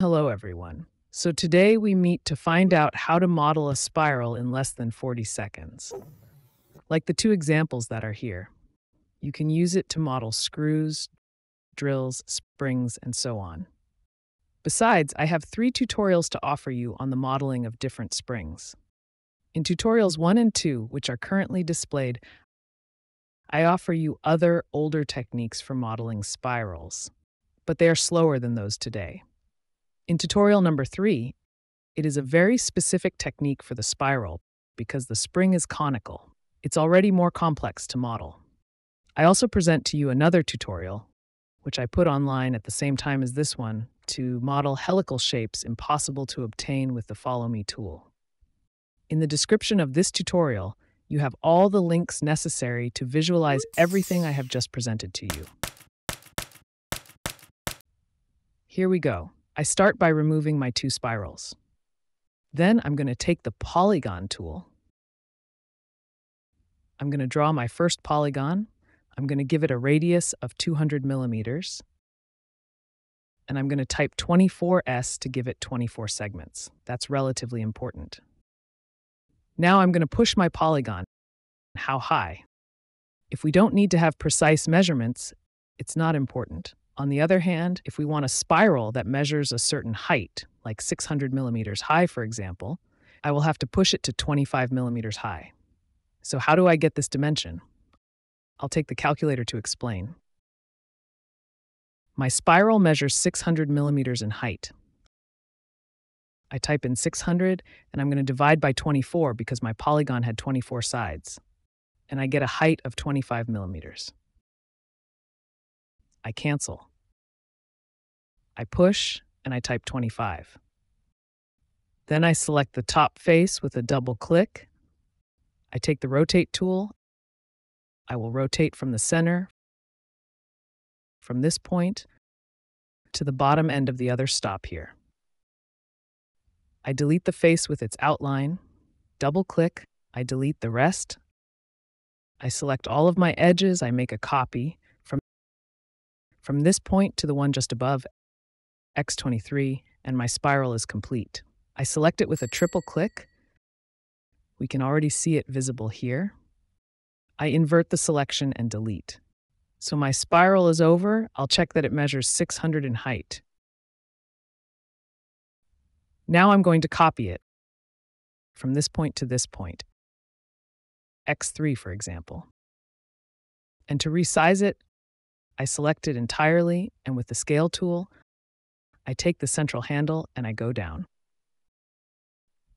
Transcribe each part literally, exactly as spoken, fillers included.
Hello, everyone. So today we meet to find out how to model a spiral in less than forty seconds. Like the two examples that are here, you can use it to model screws, drills, springs, and so on. Besides, I have three tutorials to offer you on the modeling of different springs. In tutorials one and two, which are currently displayed, I offer you other, older techniques for modeling spirals, but they are slower than those today. In tutorial number three, it is a very specific technique for the spiral because the spring is conical. It's already more complex to model. I also present to you another tutorial, which I put online at the same time as this one, to model helical shapes impossible to obtain with the Follow Me tool. In the description of this tutorial, you have all the links necessary to visualize everything I have just presented to you. Here we go. I start by removing my two spirals. Then I'm going to take the polygon tool. I'm going to draw my first polygon. I'm going to give it a radius of two hundred millimeters. And I'm going to type twenty-four S to give it twenty-four segments. That's relatively important. Now I'm going to push my polygon. How high? If we don't need to have precise measurements, it's not important. On the other hand, if we want a spiral that measures a certain height, like six hundred millimeters high, for example, I will have to push it to twenty-five millimeters high. So how do I get this dimension? I'll take the calculator to explain. My spiral measures six hundred millimeters in height. I type in six hundred, and I'm going to divide by twenty-four because my polygon had twenty-four sides. And I get a height of twenty-five millimeters. I cancel. I push, and I type twenty-five. Then I select the top face with a double click. I take the rotate tool. I will rotate from the center, from this point, to the bottom end of the other stop here. I delete the face with its outline, double click, I delete the rest. I select all of my edges, I make a copy. From, from this point to the one just above, X twenty-three, and my spiral is complete. I select it with a triple click. We can already see it visible here. I invert the selection and delete. So my spiral is over. I'll check that it measures six hundred in height. Now I'm going to copy it from this point to this point, X three for example. And to resize it, I select it entirely, and with the scale tool, I take the central handle and I go down.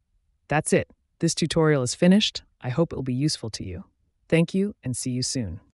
That's it. This tutorial is finished. I hope it will be useful to you. Thank you and see you soon.